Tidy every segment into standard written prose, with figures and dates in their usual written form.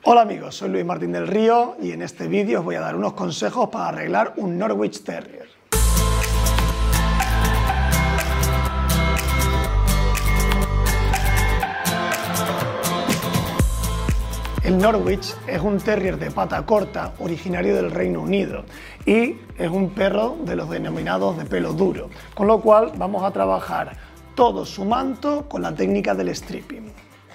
Hola amigos, soy Luis Martín del Río y en este vídeo os voy a dar unos consejos para arreglar un Norwich Terrier. El Norwich es un terrier de pata corta originario del Reino Unido y es un perro de los denominados de pelo duro, con lo cual vamos a trabajar todo su manto con la técnica del stripping.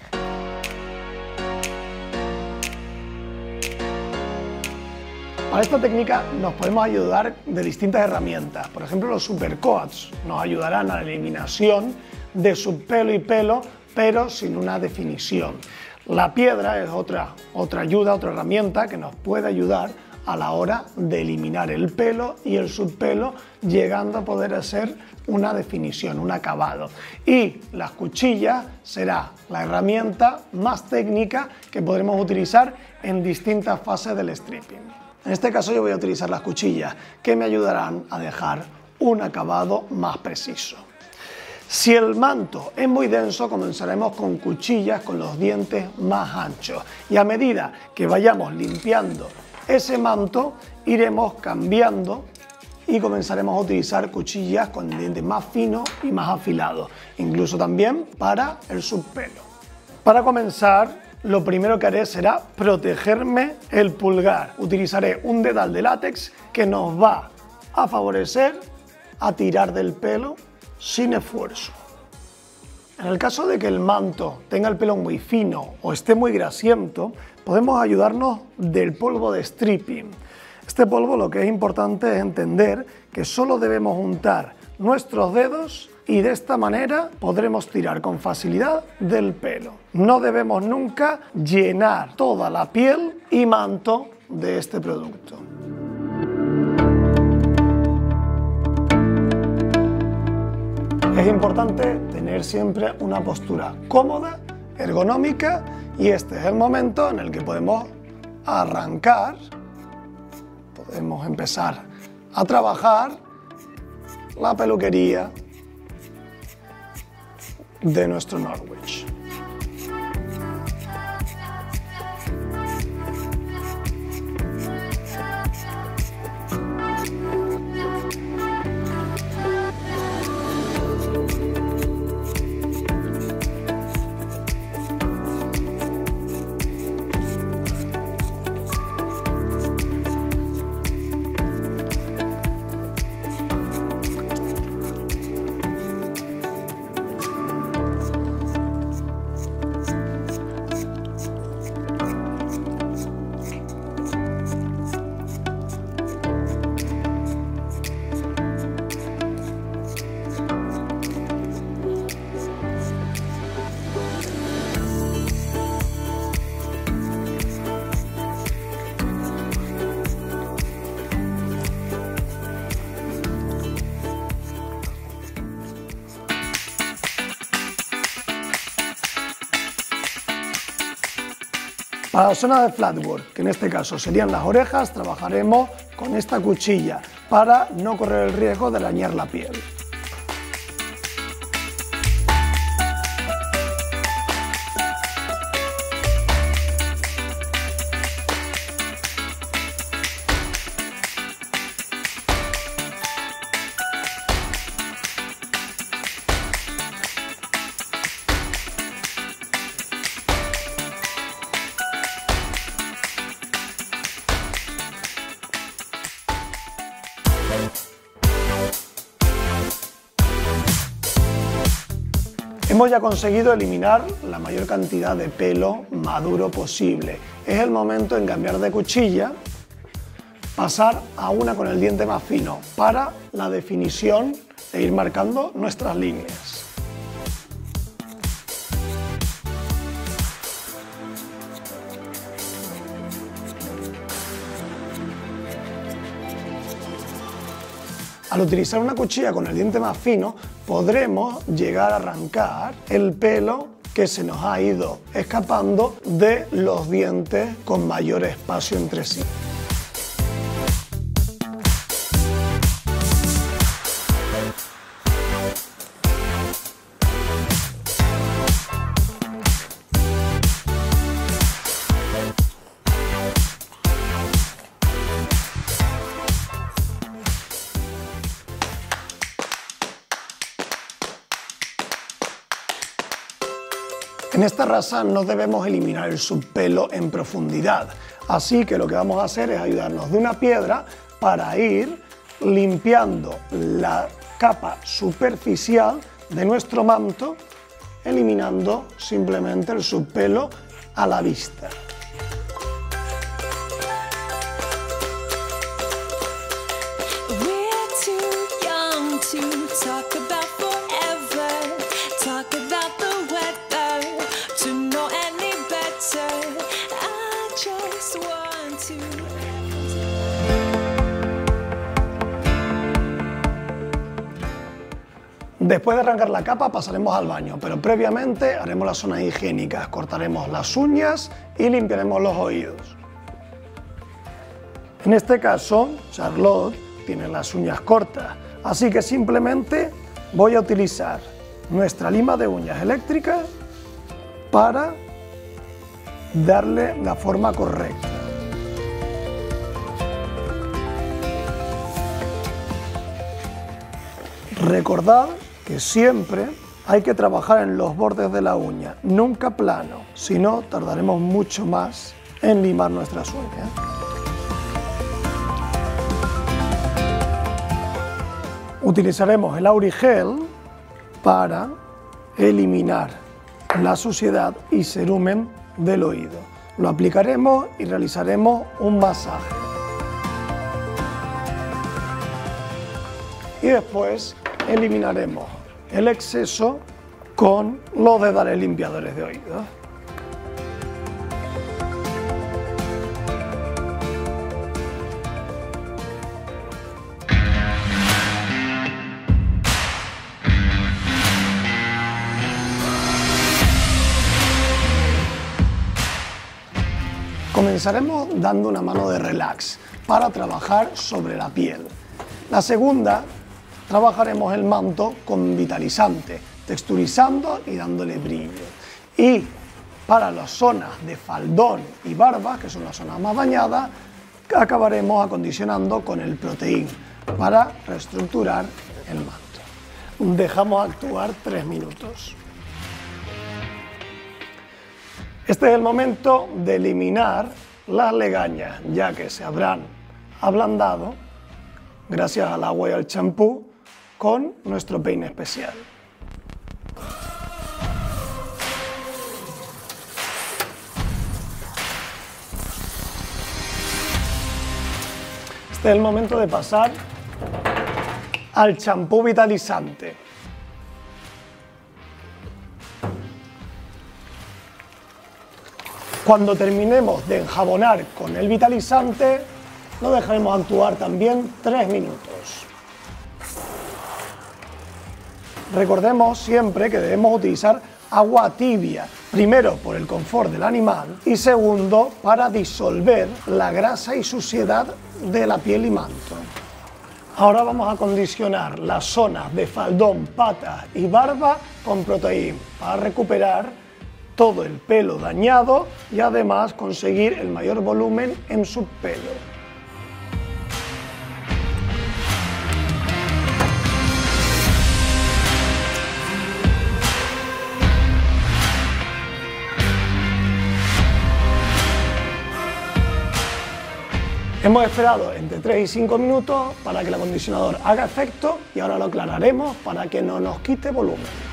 Para esta técnica nos podemos ayudar de distintas herramientas. Por ejemplo, los supercoats nos ayudarán a la eliminación de subpelo y pelo, pero sin una definición. La piedra es otra ayuda, otra herramienta que nos puede ayudar a la hora de eliminar el pelo y el subpelo, llegando a poder hacer una definición, un acabado. Y las cuchillas será la herramienta más técnica que podremos utilizar en distintas fases del stripping. En este caso yo voy a utilizar las cuchillas que me ayudarán a dejar un acabado más preciso. Si el manto es muy denso, comenzaremos con cuchillas con los dientes más anchos y a medida que vayamos limpiando ese manto iremos cambiando y comenzaremos a utilizar cuchillas con dientes más finos y más afilados, incluso también para el subpelo. Para comenzar, lo primero que haré será protegerme el pulgar. Utilizaré un dedal de látex que nos va a favorecer a tirar del pelo sin esfuerzo. En el caso de que el manto tenga el pelo muy fino o esté muy grasiento, podemos ayudarnos del polvo de stripping. Este polvo, lo que es importante es entender que solo debemos untar nuestros dedos y de esta manera podremos tirar con facilidad del pelo. No debemos nunca llenar toda la piel y manto de este producto. Es importante tener siempre una postura cómoda, ergonómica, y este es el momento en el que podemos arrancar, podemos empezar a trabajar la peluquería de nuestro Norwich. Para la zona de flatwork, que en este caso serían las orejas, trabajaremos con esta cuchilla para no correr el riesgo de dañar la piel. Hemos ya conseguido eliminar la mayor cantidad de pelo maduro posible. Es el momento en cambiar de cuchilla, pasar a una con el diente más fino para la definición e ir marcando nuestras líneas. Al utilizar una cuchilla con el diente más fino, podremos llegar a arrancar el pelo que se nos ha ido escapando de los dientes con mayor espacio entre sí. En esta raza no debemos eliminar el subpelo en profundidad, así que lo que vamos a hacer es ayudarnos de una piedra para ir limpiando la capa superficial de nuestro manto, eliminando simplemente el subpelo a la vista. Después de arrancar la capa pasaremos al baño, pero previamente haremos las zonas higiénicas, cortaremos las uñas y limpiaremos los oídos. En este caso, Charlotte tiene las uñas cortas, así que simplemente voy a utilizar nuestra lima de uñas eléctrica para darle la forma correcta. Recordad que siempre hay que trabajar en los bordes de la uña, nunca plano, si no tardaremos mucho más en limar nuestras uñas. Utilizaremos el Aurigel para eliminar la suciedad y cerumen del oído. Lo aplicaremos y realizaremos un masaje. Y después eliminaremos el exceso con los dedales limpiadores de oídos. Comenzaremos dando una mano de relax para trabajar sobre la piel. La segunda, trabajaremos el manto con vitalizante, texturizando y dándole brillo. Y para las zonas de faldón y barba, que son las zonas más dañadas, acabaremos acondicionando con el Protein para reestructurar el manto. Dejamos actuar 3 minutos. Este es el momento de eliminar las legañas, ya que se habrán ablandado gracias al agua y al champú con nuestro peine especial. Este es el momento de pasar al champú vitalizante. Cuando terminemos de enjabonar con el vitalizante, lo dejaremos actuar también 3 minutos. Recordemos siempre que debemos utilizar agua tibia, primero por el confort del animal y segundo para disolver la grasa y suciedad de la piel y manto. Ahora vamos a acondicionar las zonas de faldón, patas y barba con Protein para recuperar todo el pelo dañado y además conseguir el mayor volumen en su pelo. Hemos esperado entre 3 y 5 minutos para que el acondicionador haga efecto y ahora lo aclararemos para que no nos quite volumen.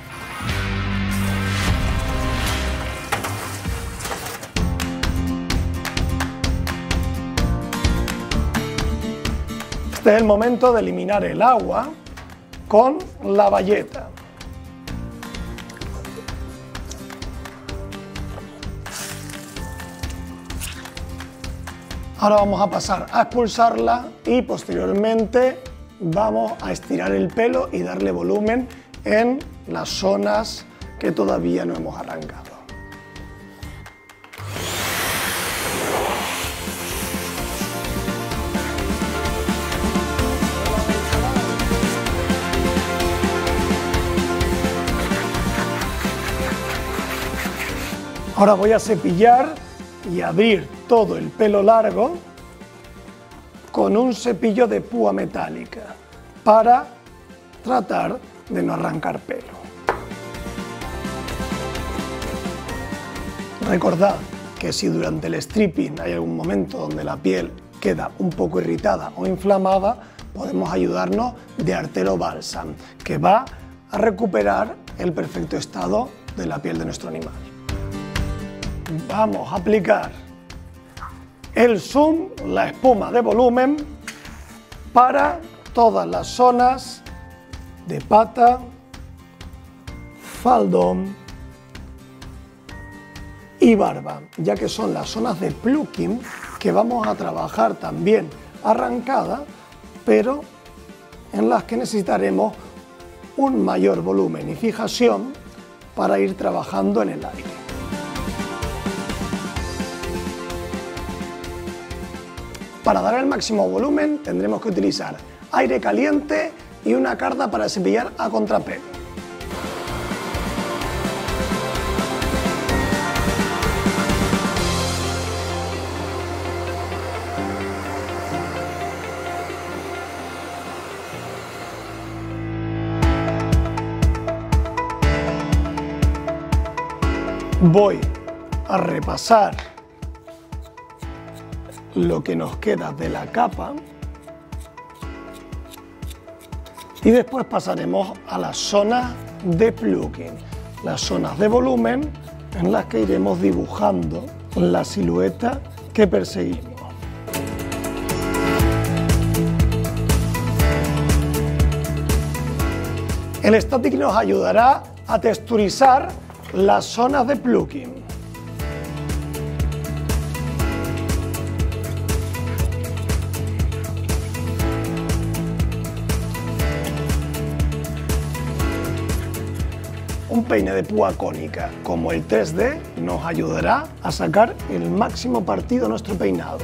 Este es el momento de eliminar el agua con la bayeta. Ahora vamos a pasar a expulsarla y posteriormente vamos a estirar el pelo y darle volumen en las zonas que todavía no hemos arrancado. Ahora voy a cepillar y abrir todo el pelo largo con un cepillo de púa metálica para tratar de no arrancar pelo. Recordad que si durante el stripping hay algún momento donde la piel queda un poco irritada o inflamada, podemos ayudarnos de Artelo Balsam, que va a recuperar el perfecto estado de la piel de nuestro animal. Vamos a aplicar el Zoom, la espuma de volumen, para todas las zonas de pata, faldón y barba, ya que son las zonas de plucking que vamos a trabajar también arrancada, pero en las que necesitaremos un mayor volumen y fijación para ir trabajando en el aire. Para dar el máximo volumen tendremos que utilizar aire caliente y una carda para cepillar a contrapelo. Voy a repasar lo que nos queda de la capa y después pasaremos a las zonas de plucking, las zonas de volumen en las que iremos dibujando la silueta que perseguimos. El Static nos ayudará a texturizar las zonas de plucking. Un peine de púa cónica como el 3D nos ayudará a sacar el máximo partido a nuestro peinado.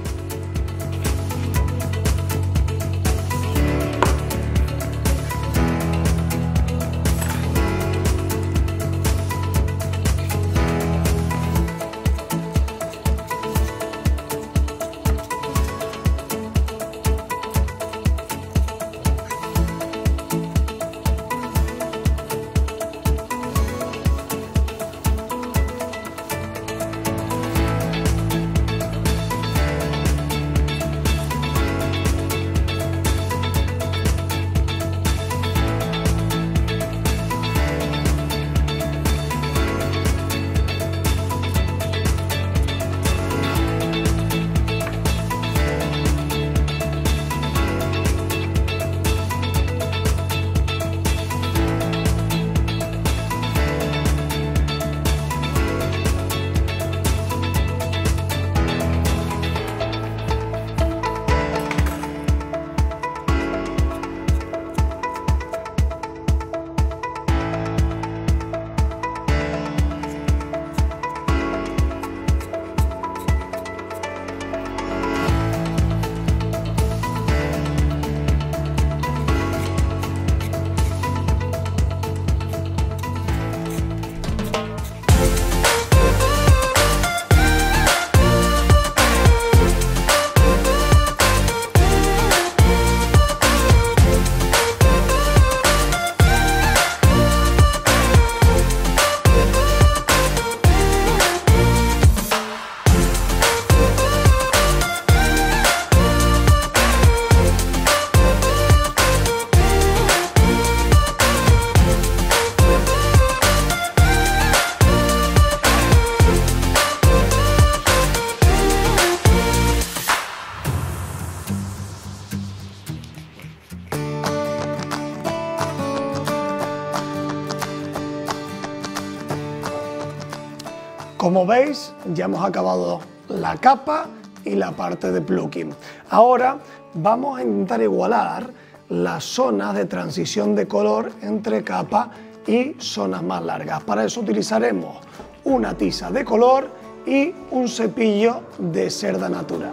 Como veis, ya hemos acabado la capa y la parte de plucking. Ahora vamos a intentar igualar las zonas de transición de color entre capa y zonas más largas. Para eso utilizaremos una tiza de color y un cepillo de cerda natural.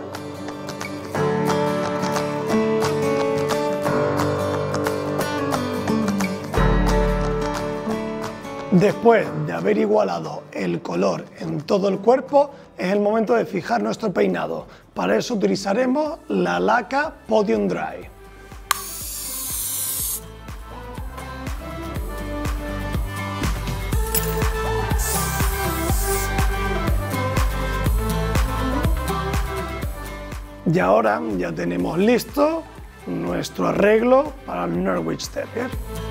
Después de haber igualado el color en todo el cuerpo, es el momento de fijar nuestro peinado. Para eso utilizaremos la laca Podium Dry. Y ahora ya tenemos listo nuestro arreglo para el Norwich Terrier.